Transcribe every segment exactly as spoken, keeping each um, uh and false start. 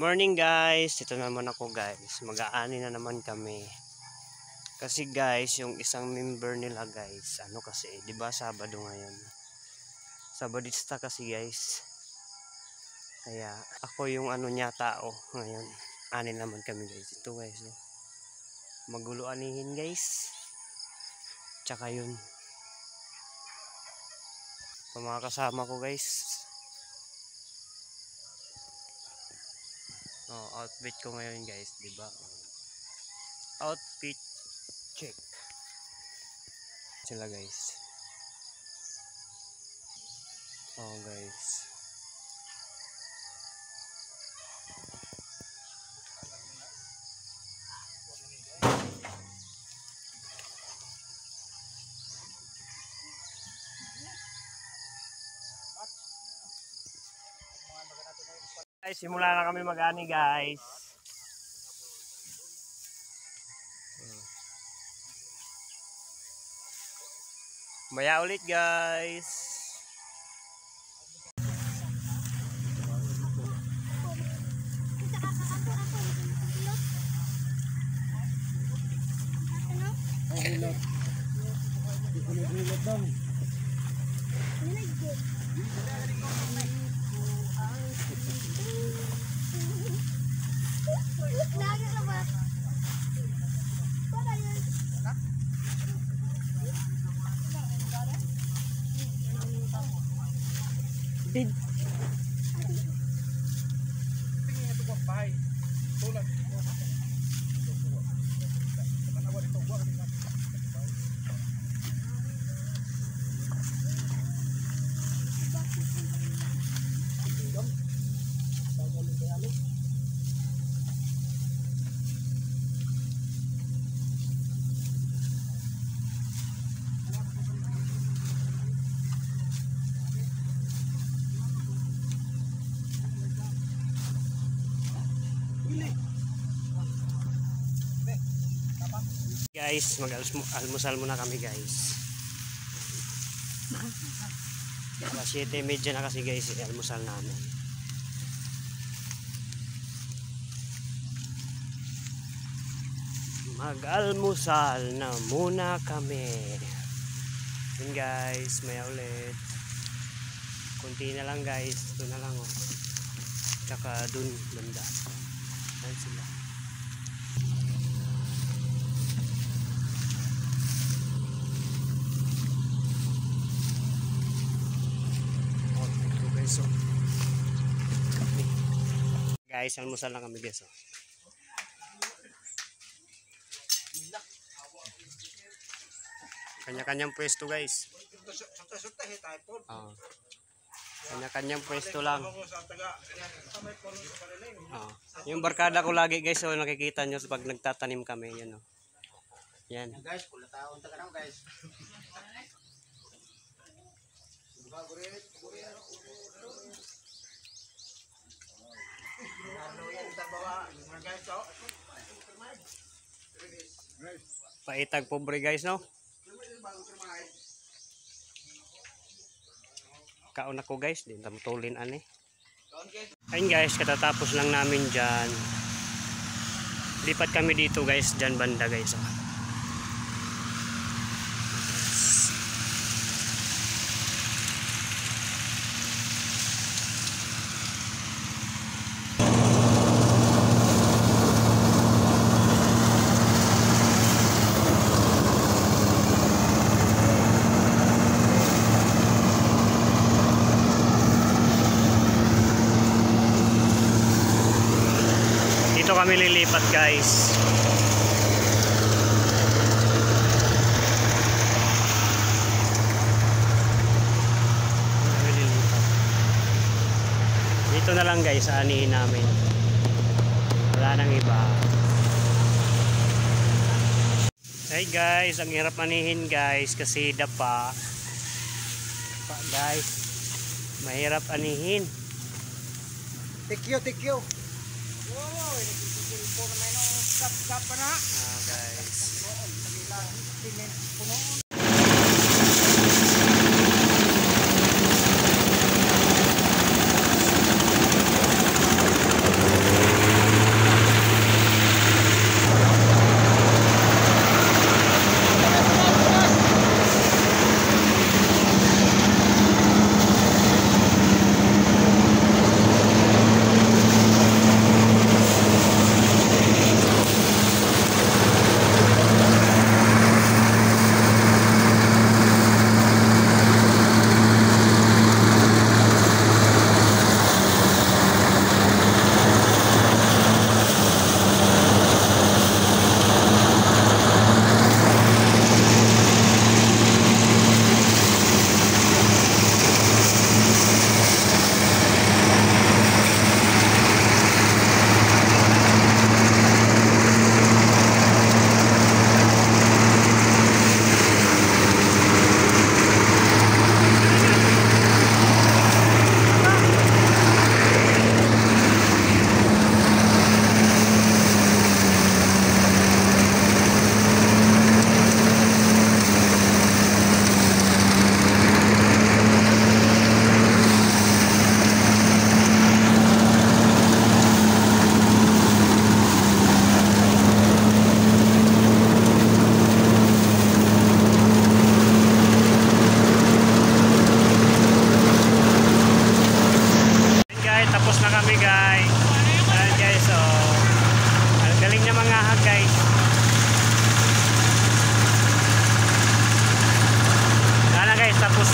morning guys, ito naman ako guys, mag-aani na naman kami. Kasi guys, yung isang member nila guys, ano kasi, di ba Sabado ngayon? Sabadista kasi guys. Kaya ako yung ano niya tao ngayon. Ani naman kami guys. Ito guys, no? Magulo anihin guys. Tsaka yun. Ito mga kasama ko guys. Oh, outfit ko ngayon guys, di ba? Outfit check. Sila guys. Oh guys. Guys, simula na kami mag-ani guys. Maya ulit guys. Did guys, mag-almusal muna kami guys. Alas siyete medya na kasi guys, almusal namin. Mag-almusal na muna kami. Yun guys, maya ulit. Kunti na lang guys, ito na lang oh. Tsaka dun banda. Ayan sila. So, guys, almusal lang kami guys. Oh. Kanya-kanyang pwesto guys. Oh. Kanya-kanyang pwesto lang. Oh. Yung barkada ko lagi guys, so nakikita nyo pag nagtatanim kami, yan oh. Yan. Guys, pula taon ta kanang guys. Paitag pobre guys no. Kaon ako guys, din tamutulin ani. Ayun guys, katatapos lang namin diyan. Lipat kami dito guys, diyan banda guys. Oh. Dito kami lilipat guys. Dito na lang guys, aanihin namin. Wala nang iba. Hey guys, ang hirap anihin guys kasi dapa. Pa guys, mahirap anihin. Tikyo, tikyo. Oh, ini po naman ng kap-kap na. Ah guys.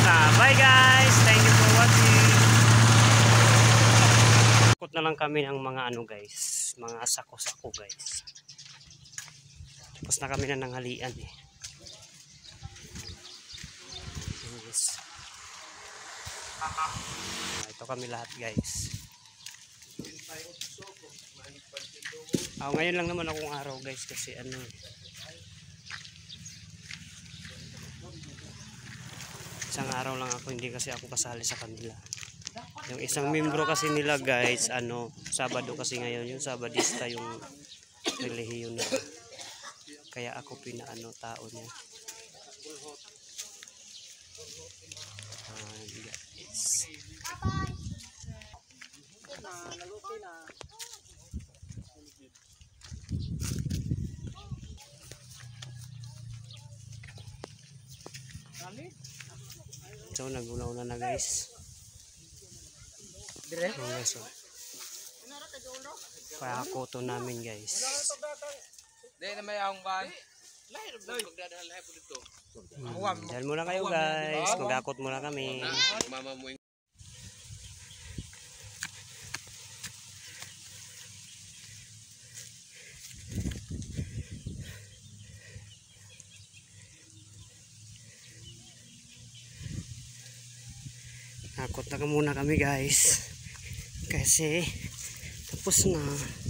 basta. Bye guys. Thank you for watching. Ikot na lang kami ng mga ano guys. Mga sako-sako guys. Tapos na kami na nanghalian eh. Yes. Ito kami lahat guys. Oh, ngayon lang naman akong araw guys kasi ano isang araw lang ako, hindi kasi ako kasali sa kanila. Yung isang membro kasi nila guys, ano, Sabado kasi ngayon, yung Sabadista yung relihiyon nila. Kaya ako pinaano tao niya. Ah, guys. So nagunaw na na guys. Dire. Oh, guys, oh. Kaya ako to namin guys. Dahil na may ahong ban. Hmm, dahil muna kayo guys. Magakot muna kami. Akot na ka muna kami guys. Kasi tapos na.